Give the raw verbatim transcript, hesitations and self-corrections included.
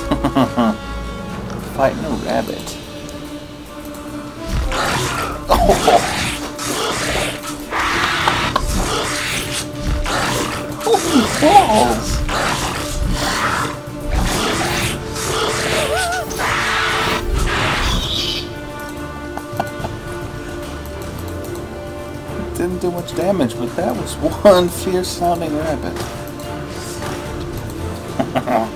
Fighting a rabbit. Oh! Holy balls! Didn't do much damage, but that was one fierce sounding rabbit.